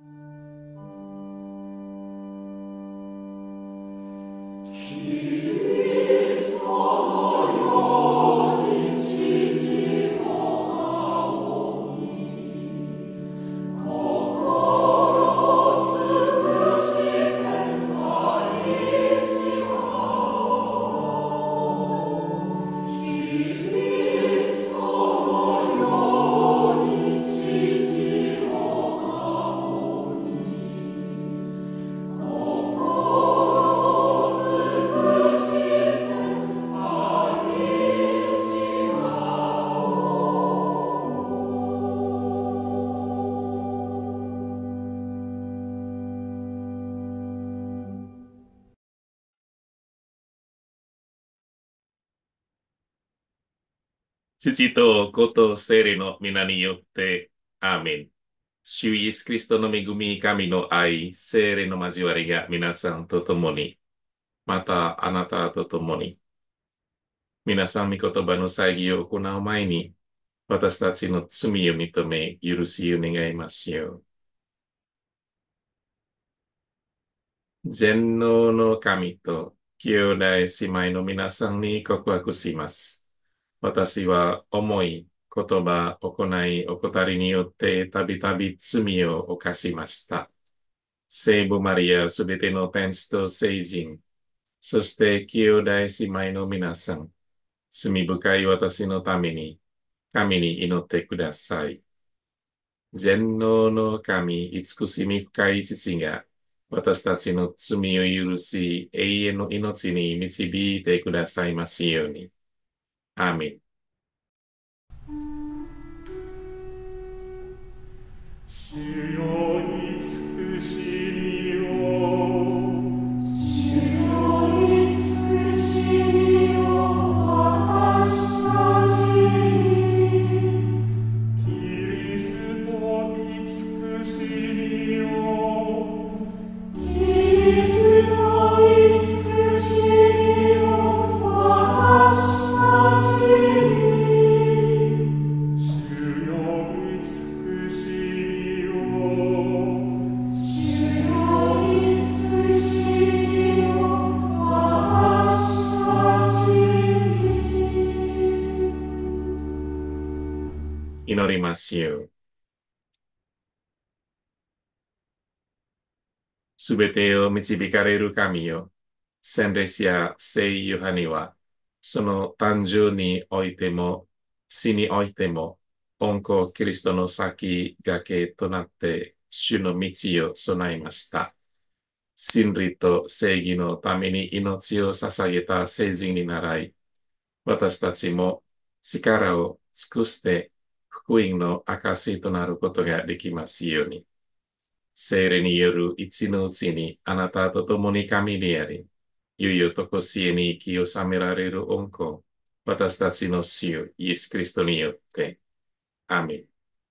父と子と聖霊の皆によって、アーメン。主イエスキリストの恵み、神の愛、聖霊の交わりが皆さんと共に、またあなたと共に、皆さん御言葉の祭儀を行う前に、私たちの罪を認め、許しを願いますよう。全能の神と兄弟姉妹の皆さんに告白します。私は思い、言葉、行い、怠りによってたびたび罪を犯しました。聖母マリア、すべての天使と聖人、そして兄弟姉妹の皆さん、罪深い私のために、神に祈ってください。全能の神、慈しみ深い父が、私たちの罪を許し、永遠の命に導いてくださいますように。アーメン。 主よ慈しみを主よ慈しみを私たちにキリスト慈しみをキリスト慈しみを私たちに主よ慈しみを主よ慈しみを私たちに祈りますよう。すべてを導かれる神よ。洗礼や聖ヨハネは、その誕生においても、死においても、恩子キリストの先駆けとなって、主の道を備えました。真理と正義のために命を捧げた聖人に倣い、私たちも力を尽くして福音の証となることができますように。聖霊による一のうちにあなたと共に神であり、ゆよとこしえに生き納められる恩子、私たちの主イエス・キリストによって、アーメン。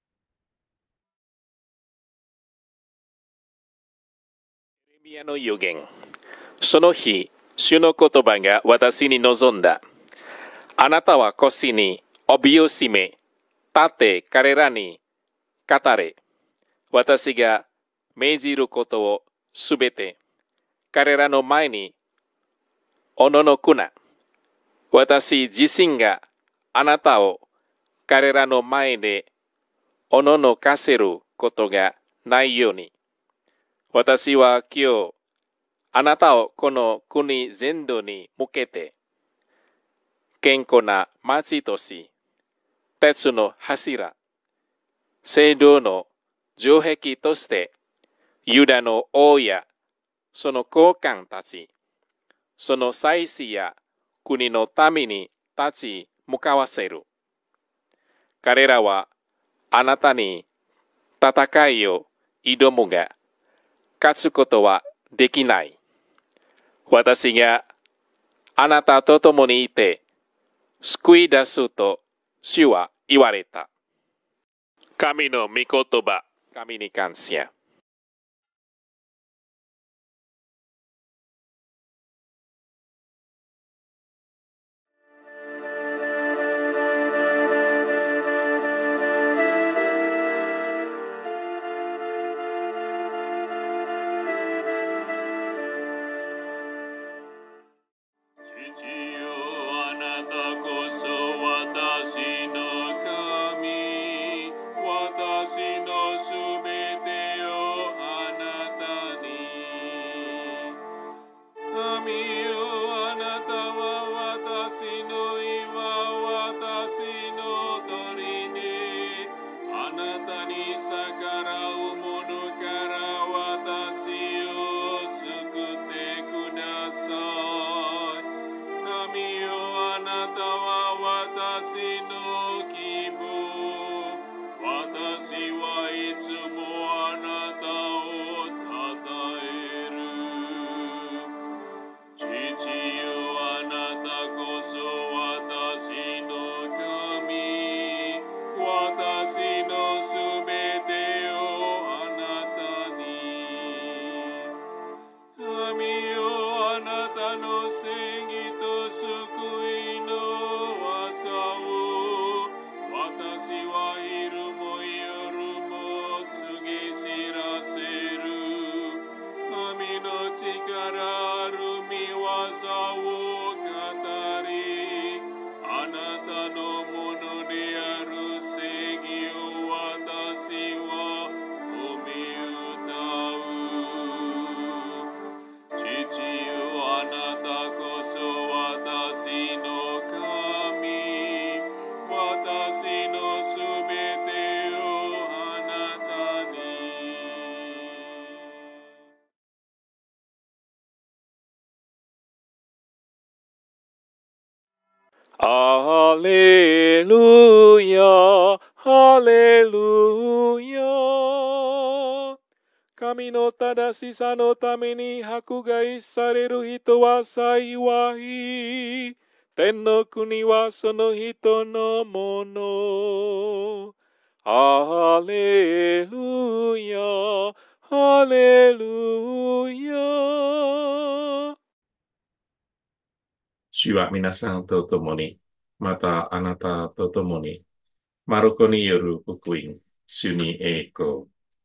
エレミヤの預言。その日、主の言葉が私に臨んだ。あなたは腰に帯を締め、立って彼らに語れ。私が命じることをすべて彼らの前におののくな。私自身があなたを彼らの前でおののかせることがないように。私は今日あなたをこの国全土に向けて健康な町とし、鉄の柱、聖堂の城壁としてユダの王やその高官たち、その祭司や国のために立ち向かわせる。彼らはあなたに戦いを挑むが、勝つことはできない。私があなたと共にいて、救い出すと主は言われた。神の御言葉、神に感謝。 神よ、あなたは私の岩、私の砦。あなたに逆らう者から私を救ってください。神よ、あなたは私の希望。私はいつもあなたをたたえる。父よ、あなたこそ私の神。私のすべてをあなたに。神よ、あなたの正義と救いの朝を私は昼も夜も告げ知らせる。神の力ある御業を語り、あなたのものである正義を私は褒め歌う。父よ、あなたこそ私の神。私のすべてをあなたに。ハレルヤ、ハレルヤ。神の正しさのために迫害される人は幸い。天の国はその人のもの。ハレルヤ、ハレルヤ。 主は皆さんと共に、またあなたと共に、マルコによる福音、主に栄光。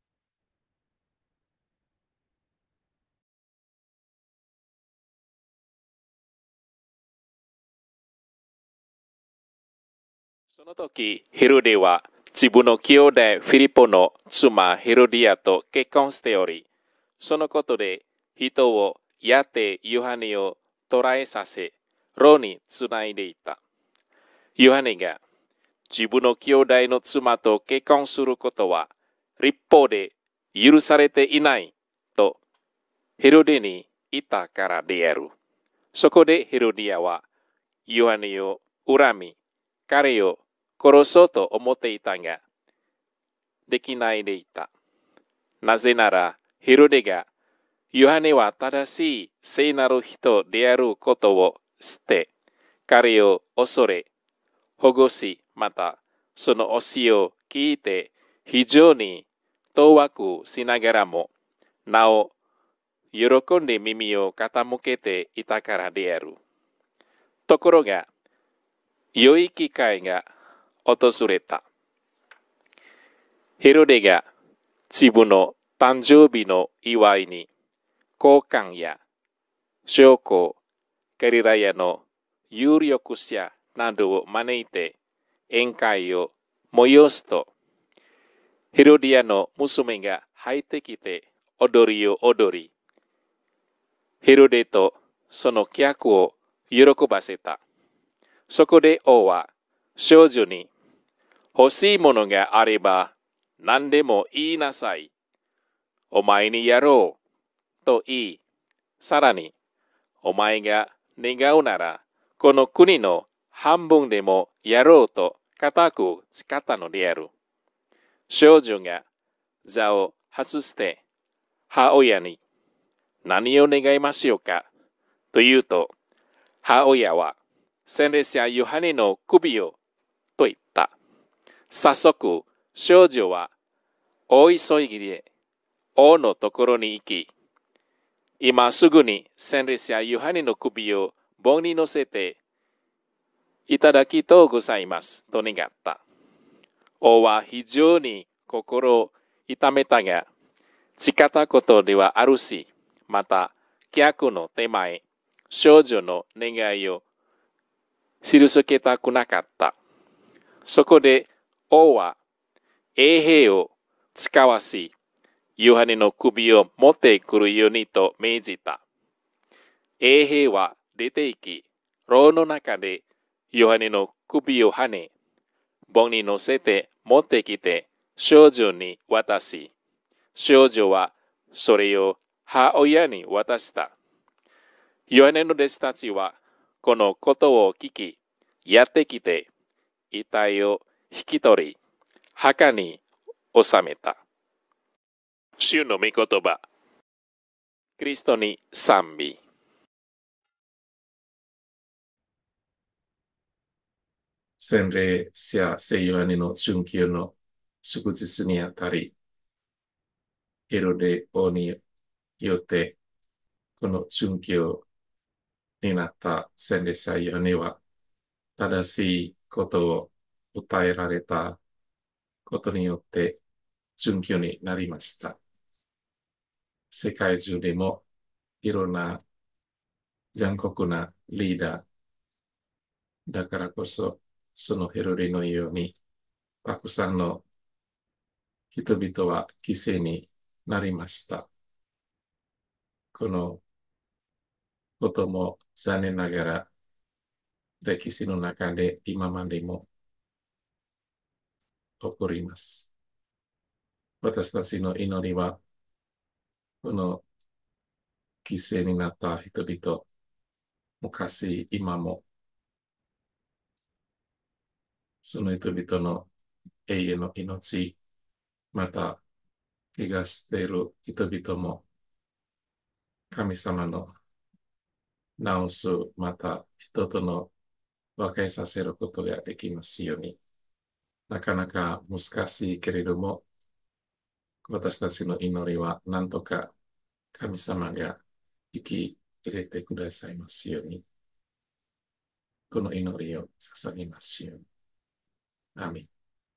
その時、ヘロデは自分の兄弟フィリポの妻ヘロディアと結婚しており、そのことで人をやってヨハネを捕らえさせ、牢につないでいた。ヨハネが自分の兄弟の妻と結婚することは立法で許されていないとヘロデに言ったからである。そこでヘロディアはヨハネを恨み、彼を殺そうと思っていたが、できないでいた。なぜなら、ヘロデが、ヨハネは正しい聖なる人であることを知って、彼を恐れ、保護し、また、その教えを聞いて、非常に当惑しながらも、なお、喜んで耳を傾けていたからである。ところが、良い機会が訪れた。ヘロデが自分の誕生日の祝いに、高官や将校、ガリラヤの有力者などを招いて宴会を催すと、ヘロディアの娘が入ってきて踊りを踊り、ヘロデとその客を喜ばせた。そこで王は少女に、欲しいものがあれば何でも言いなさい。お前にやろう。と言い、さらに、お前が願うなら、この国の半分でもやろうと固く誓ったのである。少女が座を外して母親に何を願いましょうかと言うと、母親は洗礼者ヨハネの首をと言った。早速少女は大急ぎで王のところに行き、今すぐに洗礼者ヨハネの首を棒に乗せていただきとうございますと願った。王は非常に心を痛めたが、誓ったことではあるし、また客の手前、少女の願いを退けたくなかった。そこで王は衛兵を使わし、ヨハネの首を持ってくるようにと命じた。 衛兵は出て行き、牢の中でヨハネの首をはね、盆に乗せて持ってきて少女に渡し、少女はそれを母親に渡した。ヨハネの弟子たちはこのことを聞き、やってきて、遺体を引き取り、墓に収めた。主の御言葉。キリストに賛美。 洗礼者聖ヨハネの殉教の祝日にあたり、ヘロデ王によってこの殉教になった洗礼者ヨハネは正しいことを訴えられたことによって殉教になりました。世界中でもいろんな残酷なリーダーだからこそ、そのヘロデのようにたくさんの人々は犠牲になりました。このことも残念ながら歴史の中で今までも起こります。私たちの祈りは、この犠牲になった人々、昔、今も、その人々の永遠の命、また、怪我している人々も、神様の治す、また人との和解させることができますように。なかなか難しいけれども、私たちの祈りは何とか神様が生き入れてくださいますように。この祈りを捧げますように。アーメン。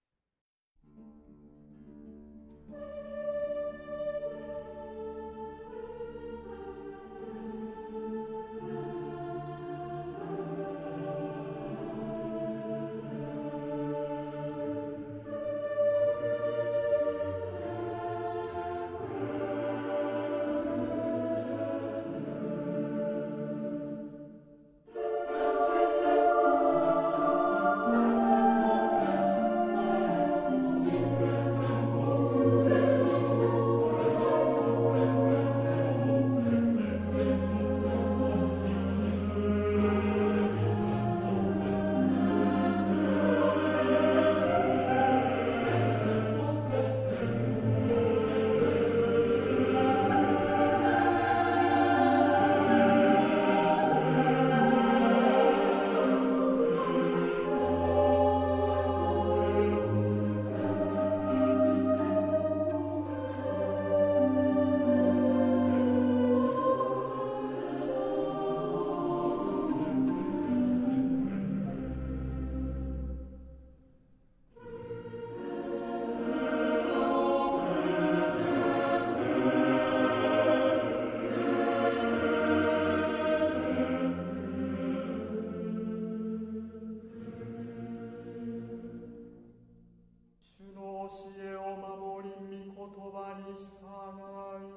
主の教えを守り、御言葉に従い、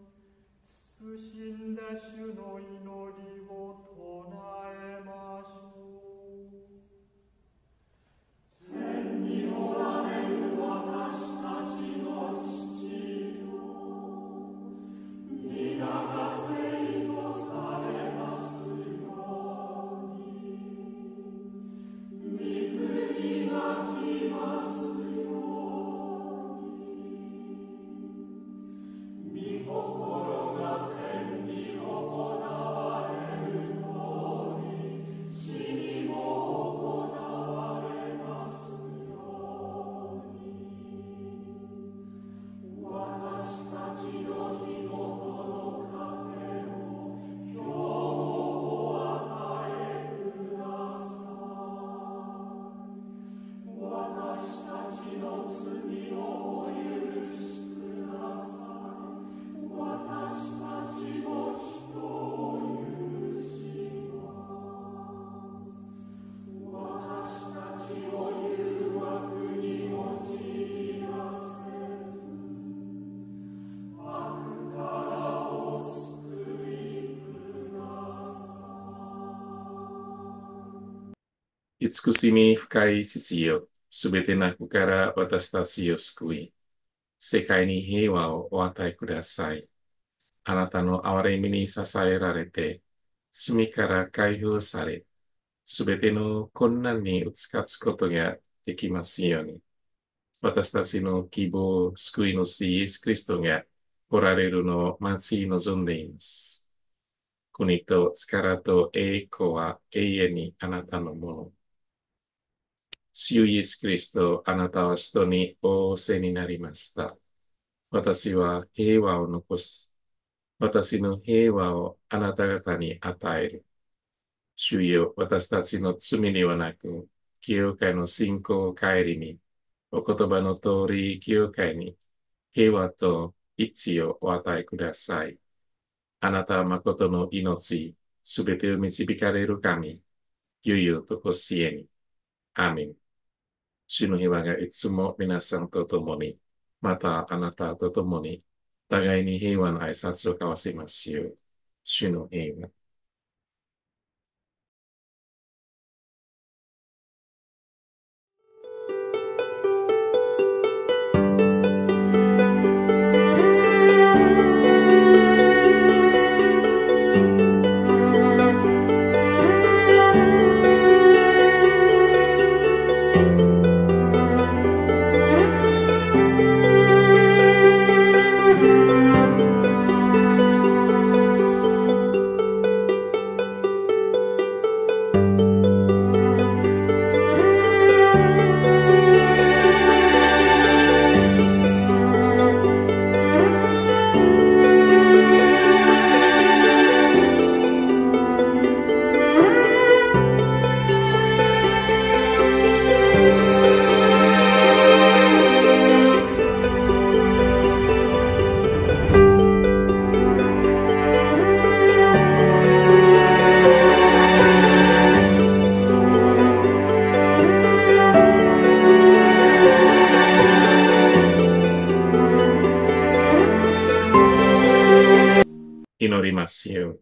謹んで主の祈りを唱えましょう。天におられる私たちの父よ、皆が聖とされますように、御国が来ます。御心が天に行われると慈しみ深い父よ、すべてなくから私たちを救い、世界に平和をお与えください。あなたの憐れみに支えられて、罪から解放され、すべての困難に打ち勝つことができますように。私たちの希望、救い主イエス・キリストが来られるのを待ち望んでいます。国と力と栄光は永遠にあなたのもの。主イエス・キリスト、あなたは人に仰せになりました。私は平和を残す。私の平和をあなた方に与える。主よ、私たちの罪ではなく、教会の信仰を顧み、お言葉の通り、教会に平和と一致をお与えください。あなたは誠の命、すべてを導かれる神、ゆゆとこしえに。アーメン。主の平和がいつも皆さんと共に、またあなたと共に、互いに平和の挨拶を交わせますよう。主の平和。祈りますよ。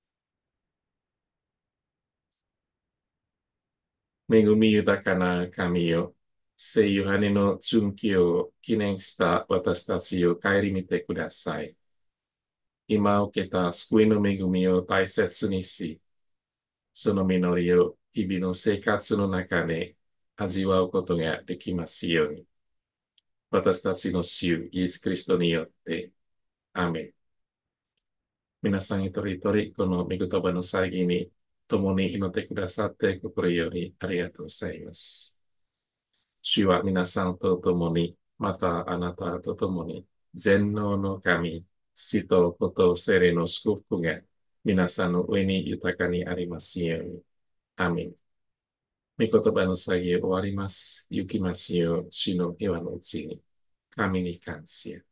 恵み豊かな神よ、聖ヨハネの殉教を記念した私たちを顧みてください。今受けた救いの恵みを大切にし、その実りを日々の生活の中で味わうことができますように。私たちの主イエス・キリストによって、アーメン。皆さん一人一人、この御言葉の際に共に祈ってくださって心よりありがとうございます。主は皆さんと共に、またあなたと共に、全能の神、父と子と聖霊の祝福が皆さんの上に豊かにありますように。アーメン。御言葉の際終わります。行きますよう、主の平和のうちに。神に感謝。